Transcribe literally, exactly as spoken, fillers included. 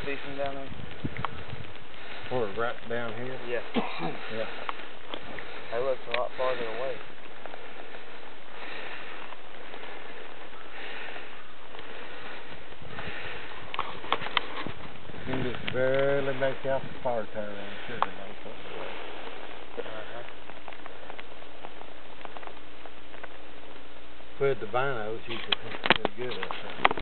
see some down there? Or right down here? Yeah. Yeah. They look a lot farther away. You can just barely make out the fire tower on the sugar loaf. Uh-huh. With the binos, you could pretty good up there.